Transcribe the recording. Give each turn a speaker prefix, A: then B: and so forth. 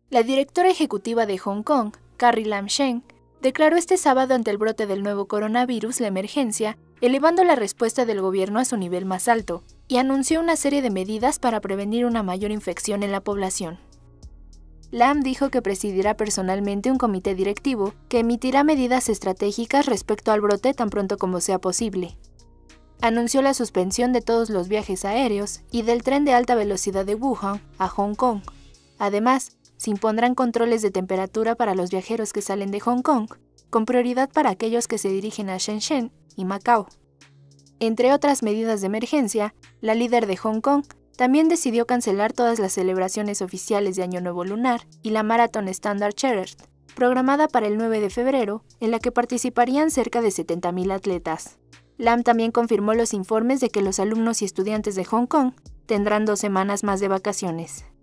A: La directora ejecutiva de Hong Kong, Carrie Lam Sheng, declaró este sábado ante el brote del nuevo coronavirus la emergencia, elevando la respuesta del gobierno a su nivel más alto, y anunció una serie de medidas para prevenir una mayor infección en la población. Lam dijo que presidirá personalmente un comité directivo que emitirá medidas estratégicas respecto al brote tan pronto como sea posible. Anunció la suspensión de todos los viajes aéreos y del tren de alta velocidad de Wuhan a Hong Kong. Además, se impondrán controles de temperatura para los viajeros que salen de Hong Kong, con prioridad para aquellos que se dirigen a Shenzhen y Macao. Entre otras medidas de emergencia, la líder de Hong Kong también decidió cancelar todas las celebraciones oficiales de Año Nuevo Lunar y la Maratón Standard Chartered, programada para el 9 de febrero, en la que participarían cerca de 70,000 atletas. Lam también confirmó los informes de que los alumnos y estudiantes de Hong Kong tendrán 2 semanas más de vacaciones.